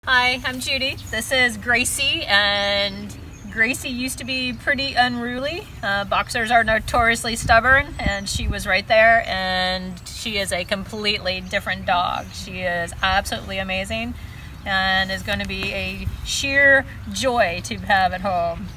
Hi, I'm Judy. This is Gracie, and Gracie used to be pretty unruly. Boxers are notoriously stubborn, and she was right there, and she is a completely different dog. She is absolutely amazing and is going to be a sheer joy to have at home.